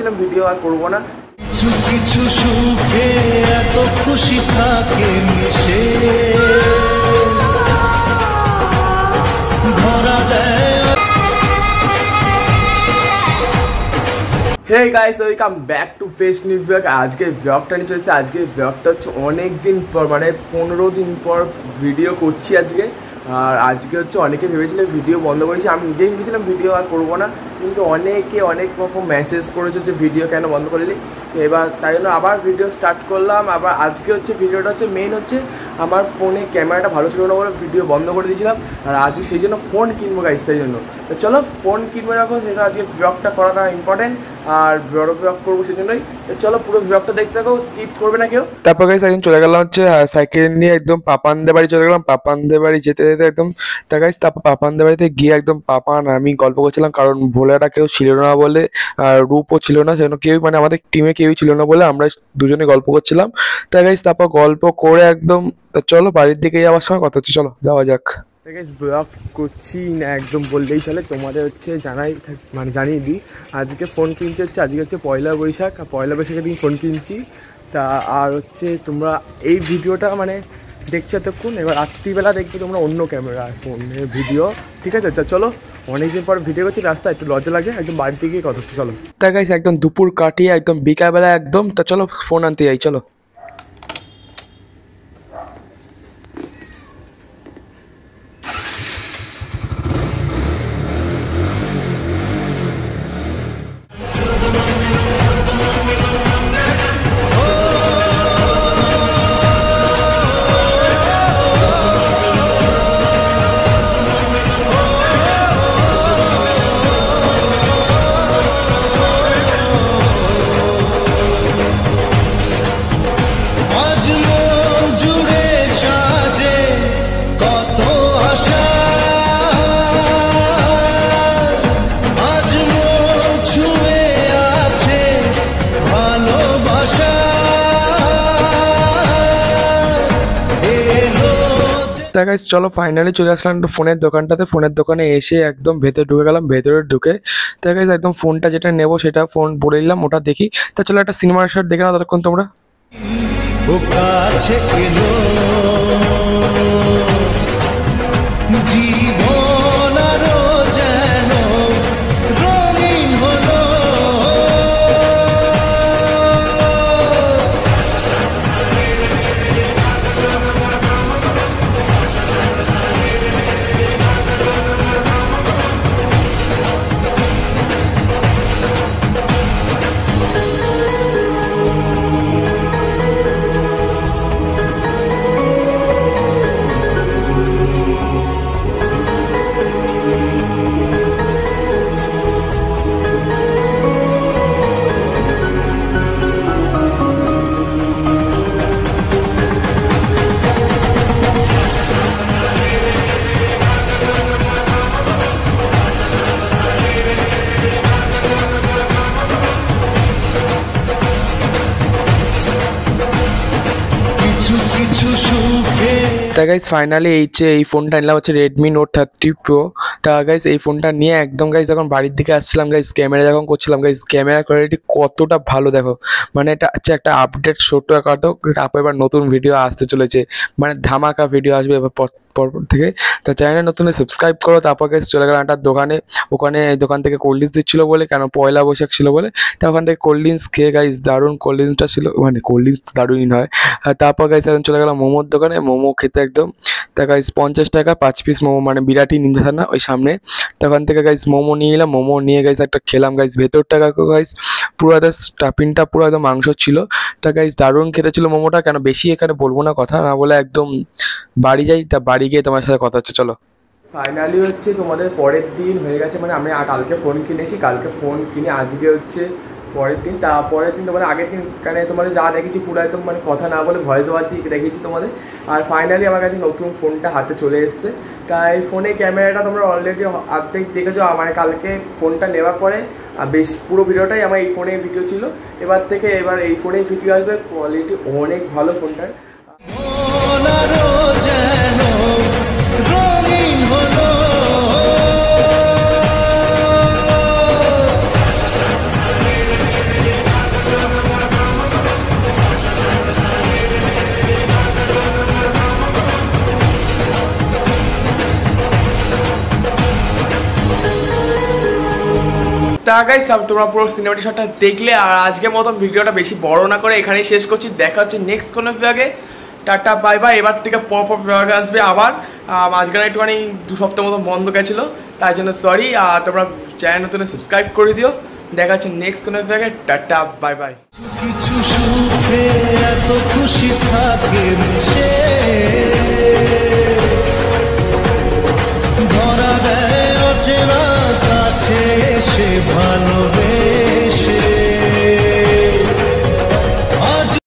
ভেবেছিলাম ভিডিও আর করবো না। কিছু কিছু সুখে এত খুশি থাকে মিশে ধরা দেয়। Hey guys, welcome back to face new vlog. আজকে ব্লগটা নিয়ে চলছে। আজকে ব্লগটা হচ্ছে অনেক দিন পর, মানে 15 দিন পর ভিডিও করছি আজকে। আর আজকে হচ্ছে অনেকে ভেবেছিল ভিডিও বন্ধ করেছি, আমি নিজেই ভেবেছিলাম ভিডিও আর করবো না, কিন্তু অনেকে অনেক রকম মেসেজ করেছে যে ভিডিও কেন বন্ধ করলি। এবার তাই জন্য আবার ভিডিও স্টার্ট করলাম। আবার আজকে হচ্ছে ভিডিওটা হচ্ছে মেইন হচ্ছে আমার ফোনে ক্যামেরাটা ভালো ছিল না বলে ভিডিও বন্ধ করে দিয়েছিলাম। আর আজকে সেই জন্য ফোন কিনবো গাইস, তাই জন্য তো চলো ফোন কিনবো যখন সেটা আজকে ব্লগটা করাটা ইম্পর্টেন্ট, আর বড় ব্লগ করবো সেই জন্যই। চলো পুরো ব্লগটা দেখতে থাকো, স্কিপ করবে না কেউ। তারপর গাইস একদিন চলে গেলাম হচ্ছে সাইকেল নিয়ে একদম পাপানদের বাড়ি চলে গেলাম। পাপানদের বাড়ি যেতে যেতে একদম তা গাইস, তারপর পাপানদের বাড়িতে গিয়ে একদম পাপান আমি গল্প করছিলাম, কারণ ভোলাটা কেউ ছিল না বলে, আর রূপও ছিল না, সেজন্য কেউ মানে আমাদের টিমে কেউই ছিল না বলে আমরা দুজনে গল্প করছিলাম। তাই গাইস তারপর গল্প করে একদম চলো বাড়ির দিকে যাওয়ার সময় কথা হচ্ছে, চলো যাওয়া যাক। ব্লগ করছি না একদম বললেই চলে, তোমাদের হচ্ছে মানে জানিয়ে দিই আজকে ফোন কিনতে হচ্ছে। আজকে হচ্ছে পয়লা বৈশাখ, আর পয়লা বৈশাখের দিন ফোন কিনছি। তা আর হচ্ছে তোমরা এই ভিডিওটা মানে দেখছো এতক্ষণ, এবার রাত্রিবেলা দেখবে তোমরা অন্য ক্যামেরা ফোনের ভিডিও, ঠিক আছে? চলো অনেকদিন পর ভিডিও করছি, রাস্তা একটু লজ্জা লাগে, একদম বাড়ির দিকেই কথা হচ্ছে চলো। তা গাইস একদম দুপুর কাটিয়ে একদম বিকালবেলা একদম, তা চলো ফোন আনতে যাই চলো। তা গাইস চলো ফাইনালি চলে আসলাম একটু ফোনের দোকানটাতে। ফোনের দোকানে এসে একদম ভেতরে ঢুকে গেলাম। ভেতরে ঢুকে তা গাইস একদম ফোনটা যেটা নেবো সেটা ফোন বলে নিলাম, ওটা দেখি। তা চলো একটা সিনেমার শট দেখে নাও ততক্ষণ তোমরা। তা গাইস ফাইনালি এই ফোনটা নিলাম হচ্ছে রেডমি নোট 30 প্রো। তা গাইস এই ফোনটা নিয়ে একদম গাইস যখন বাড়ির দিকে আসছিলাম গাইস, ক্যামেরা যখন করছিলাম গাইস, ক্যামেরা কোয়ালিটি কতটা ভালো দেখো, মানে এটা হচ্ছে একটা আপডেট ছোটখাটো। তারপর এবার নতুন ভিডিও আসতে চলেছে, মানে ধামাকা ভিডিও আসবে এবার পর থেকে। তো চ্যানেলে নতুন সাবস্ক্রাইব করো। তারপর গাইস চলে গেলাম একটা দোকানে, ওখানে দোকান থেকে কোল্ড ড্রিঙ্কস দিচ্ছিলো বলে, কেন পয়লা বৈশাখ ছিল বলে। তা ওখান থেকে কোল্ড ড্রিঙ্কস খেয়ে গাইস দারুণ কোল্ড ড্রিঙ্কসটা ছিল, মানে কোল্ড ড্রিঙ্কস দারুণই হয়। আর তারপর গাইস এখন চলে গেলাম মোমোর দোকানে, মোমো খেতে একদম। তা গাইস 50 টাকা 5 পিস মোমো, মানে বিরাটি নিমঝানা ওই সামনে। তখন থেকে গাইস মোমো নিয়ে এলাম, মোমো নিয়ে গাইস একটা খেলাম গাইস। ভেতরটা গাইস পুরো একদম স্টাফিংটা পুরো একদম মাংস ছিল। তা গাইস দারুণ খেতে ছিল মোমোটা, কেন বেশি এখানে বলবো না কথা, না বলে একদম বাড়ি যাই। তা বাড়ি গিয়ে তোমার সাথে কথা হচ্ছে চলো। ফাইনালি হচ্ছে তোমাদের পরের দিন হয়ে গেছে, মানে আমি কালকে ফোন কিনেছি, কালকে ফোন কিনে আজকে হচ্ছে পরের দিন। তারপরের দিন তোমাদের আগের দিন কানে তোমাদের যা দেখেছি পুরো একদম মানে কথা না বলে ভয়েস ওভার দিয়ে দেখেছি তোমাদের। আর ফাইনালি আমার কাছে নতুন ফোনটা হাতে চলে এসছে। তাই ফোনে ক্যামেরাটা তোমরা অলরেডি অর্ধেক দেখেছো। আমার কালকে ফোনটা নেওয়ার পরে বেশ পুরো ভিডিওটাই আমার এই ফোনে ভিডিও ছিল। এবার থেকে এবার এই ফোনেই ভিডিও আসবে, কোয়ালিটি অনেক ভালো ফোনটার। তা গাইস তোমরা পুরো সিনেমাটিক শটটা দেখলে, আর আজকের মতন ভিডিওটা বেশি বড় না করে এখানেই শেষ করছি। দেখা হচ্ছে নেক্সট কোনো ভিডিওতে। টাটা বাই বাই। এবার থেকে পর ভিডিও আসবে আবার। মাঝখানে একটুখানি 2 সপ্তাহ মতো বন্ধ গেছিলো, তাই জন্য সরি। আর তোমরা চ্যানেল নতুন সাবস্ক্রাইব করে দিও। দেখা হচ্ছে নেক্সট কোনো ভিডিওতে। টাটা বাই বাই। কিছু সুখে এত খুশি থাকে মিশে